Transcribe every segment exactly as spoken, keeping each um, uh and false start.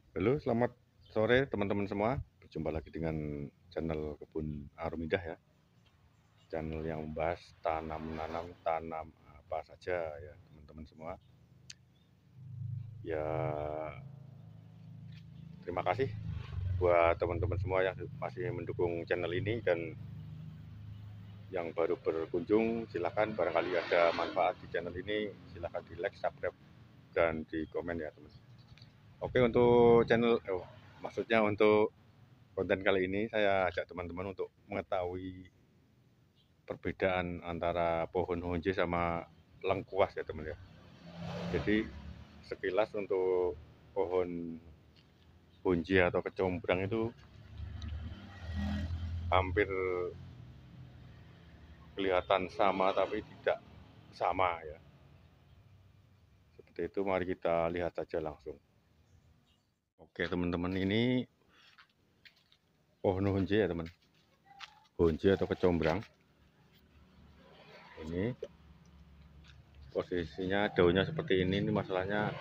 Halo, selamat sore teman-teman semua. Berjumpa lagi dengan channel Kebun Arum Indah ya. Channel yang membahas tanam menanam tanam apa saja ya teman-teman semua. Ya, terima kasih buat teman-teman semua yang masih mendukung channel ini, dan yang baru berkunjung silahkan, barangkali ada manfaat di channel ini silahkan di like, subscribe, dan di komen ya teman. Oke, untuk channel, oh, maksudnya untuk konten kali ini saya ajak teman-teman untuk mengetahui perbedaan antara pohon honje sama lengkuas ya teman ya. Jadi sekilas untuk pohon honje atau kecombrang itu hampir kelihatan sama tapi tidak sama ya. Seperti itu, mari kita lihat saja langsung. Oke teman-teman, ini pohon honje ya teman. Honje atau kecombrang. Ini posisinya daunnya seperti ini. Ini masalahnya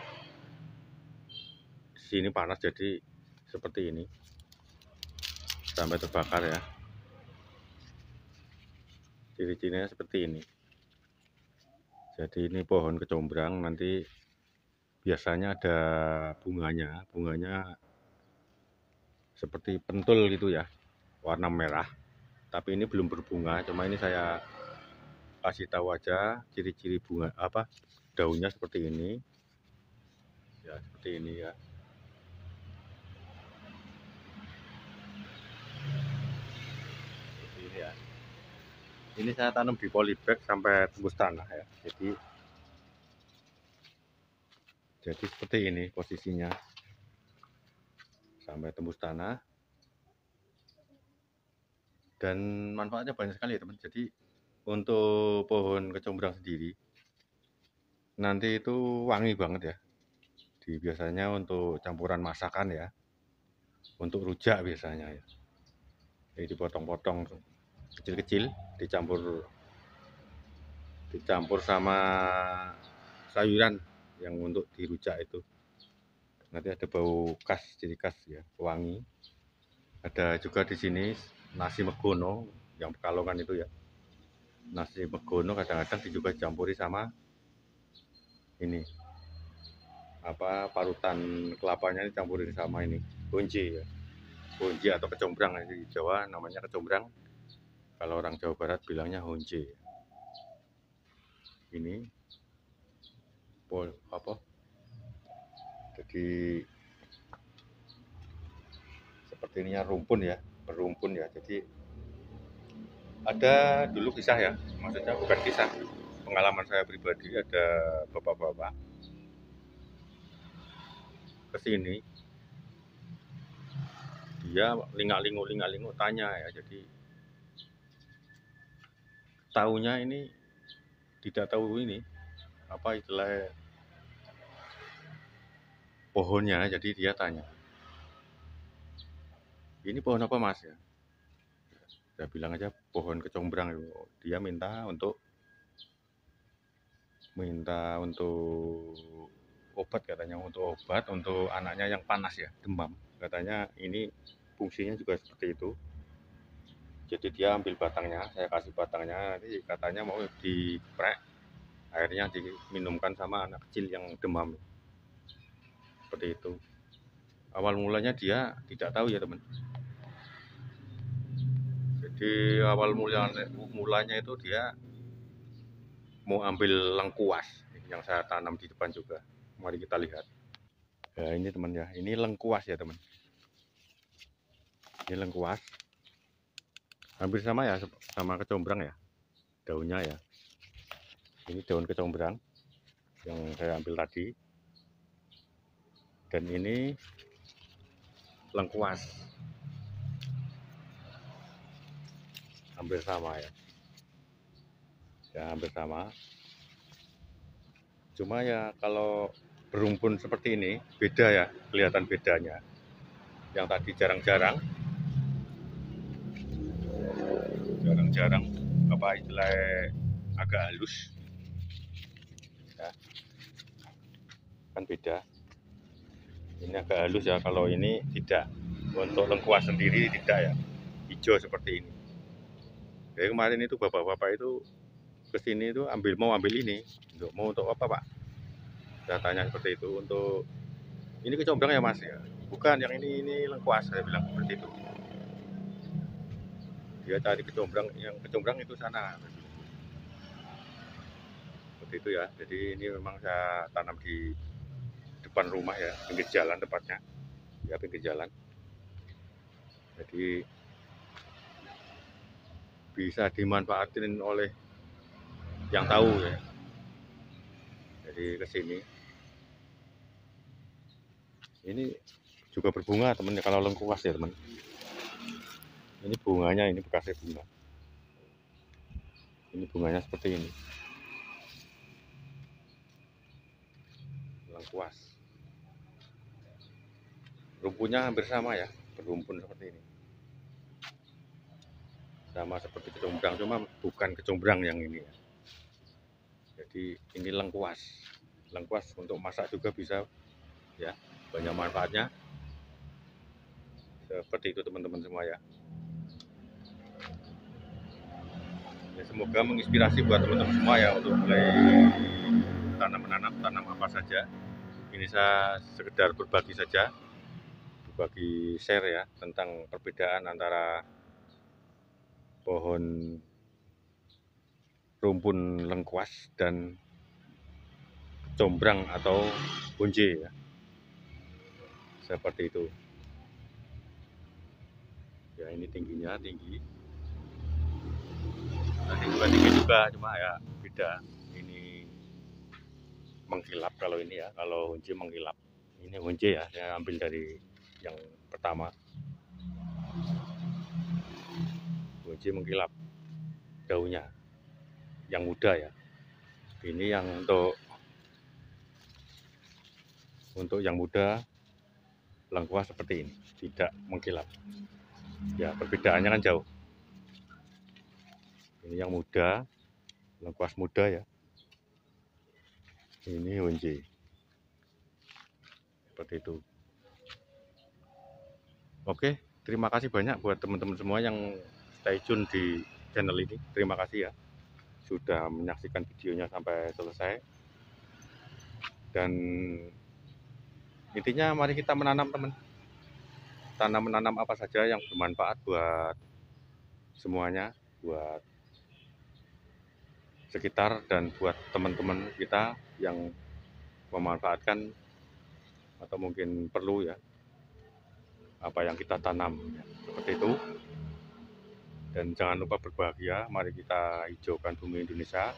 di sini panas jadi seperti ini sampai terbakar ya. Ciri-cirinya seperti ini. Jadi ini pohon kecombrang, nanti biasanya ada bunganya. Bunganya seperti pentul gitu ya, warna merah. Tapi ini belum berbunga, cuma ini saya kasih tahu aja ciri-ciri bunga apa daunnya seperti ini. Ya, seperti ini ya. Seperti ini ya. Ini saya tanam di polybag sampai tembus tanah ya. Jadi jadi seperti ini posisinya. Sampai tembus tanah. Dan manfaatnya banyak sekali ya teman. Jadi untuk pohon kecombrang sendiri nanti itu wangi banget ya. Di biasanya untuk campuran masakan ya. Untuk rujak biasanya ya. Jadi dipotong-potong kecil-kecil, dicampur dicampur sama sayuran yang untuk dirujak itu. Nanti ada bau khas, ciri khas ya, wangi. Ada juga di sini nasi megono yang Pekalongan itu ya. Nasi megono kadang-kadang juga dicampuri sama ini apa parutan kelapanya, dicampurin sama ini honje ya. Honje atau kecombrang, di Jawa namanya kecombrang, kalau orang Jawa Barat bilangnya honje. Ini pol apa jadi seperti ininya rumpun ya, berumpun ya. Jadi ada dulu kisah ya, maksudnya bukan kisah, pengalaman saya pribadi. Ada bapak-bapak kesini, dia lingak-lingu lingak-lingu tanya ya. Jadi tahunya ini tidak tahu ini apa istilah pohonnya. Jadi dia tanya, ini pohon apa mas ya? Saya bilang aja pohon kecombrang. Dia minta untuk minta untuk obat, katanya untuk obat untuk anaknya yang panas ya, demam. Katanya ini fungsinya juga seperti itu. Jadi dia ambil batangnya, saya kasih batangnya, nanti katanya mau diprek, airnya diminumkan sama anak kecil yang demam. Seperti itu. Awal mulanya dia tidak tahu ya teman. Jadi awal mulanya, mulanya itu dia mau ambil lengkuas yang saya tanam di depan juga. Mari kita lihat. Ya ini teman ya, ini lengkuas ya teman. Ini lengkuas. Hampir sama ya sama kecombrang ya, daunnya ya. Ini daun kecombrang yang saya ambil tadi. Dan ini lengkuas. Hampir sama ya. Ya hampir sama. Cuma ya kalau berumpun seperti ini beda ya, kelihatan bedanya. Yang tadi jarang-jarang jarang-jarang apa istilah agak halus ya, kan beda. Ini agak halus ya, kalau ini tidak. Untuk lengkuas sendiri tidak ya, hijau seperti ini. Jadi kemarin itu bapak-bapak itu kesini itu ambil mau ambil ini, untuk mau untuk apa Pak? Saya tanya seperti itu, untuk ini kecombrang ya Mas ya? Bukan, yang ini ini lengkuas, saya bilang seperti itu. Dia cari kecombrang, yang kecombrang itu sana. Seperti itu ya. Jadi ini memang saya tanam di depan rumah ya, pinggir jalan tepatnya. Ya pinggir jalan. Jadi bisa dimanfaatin oleh yang tahu ya. Jadi ke sini. Ini juga berbunga teman, kalau lengkuas ya teman. Ini bunganya, ini bekasnya bunga. Ini bunganya seperti ini. Lengkuas. Rumputnya hampir sama ya, berumpun seperti ini. Sama seperti kecombrang, cuma bukan kecombrang yang ini ya. Jadi ini lengkuas. Lengkuas untuk masak juga bisa ya, banyak manfaatnya. Seperti itu teman-teman semua ya. Ya, semoga menginspirasi buat teman-teman semua ya untuk mulai tanam-menanam, tanam apa saja. Ini saya sekedar berbagi saja, berbagi share ya tentang perbedaan antara pohon rumpun lengkuas dan combrang atau bonje ya. Seperti itu. Ya ini tingginya tinggi. Nanti juga tinggi juga, cuma ya beda. Ini mengkilap kalau ini ya, kalau honje mengkilap. Ini honje ya, saya ambil dari yang pertama. Honje mengkilap daunnya, yang muda ya. Ini yang untuk untuk yang muda lengkuas seperti ini, tidak mengkilap. Ya perbedaannya kan jauh. Ini yang muda, lengkuas muda ya. Ini honje. Seperti itu. Oke, terima kasih banyak buat teman-teman semua yang stay tune di channel ini. Terima kasih ya sudah menyaksikan videonya sampai selesai. Dan intinya mari kita menanam teman. Tanam menanam apa saja yang bermanfaat buat semuanya, buat sekitar dan buat teman-teman kita yang memanfaatkan atau mungkin perlu ya apa yang kita tanam, seperti itu. Dan jangan lupa berbahagia, mari kita hijaukan bumi Indonesia,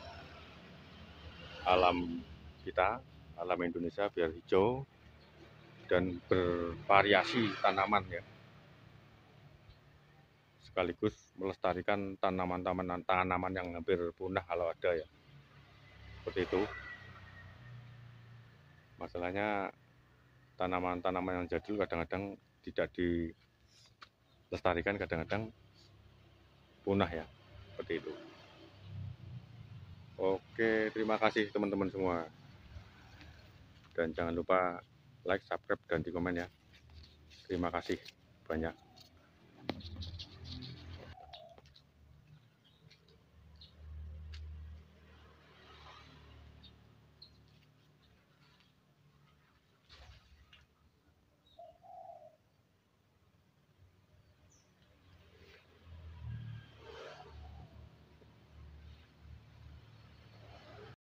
alam kita, alam Indonesia biar hijau dan bervariasi tanaman ya, sekaligus melestarikan tanaman-tanaman tanaman yang hampir punah kalau ada ya, seperti itu. Masalahnya tanaman-tanaman yang jadul kadang-kadang tidak dilestarikan, kadang-kadang punah ya, seperti itu. Oke, terima kasih teman-teman semua, dan jangan lupa like, subscribe, dan di komen ya. Terima kasih banyak.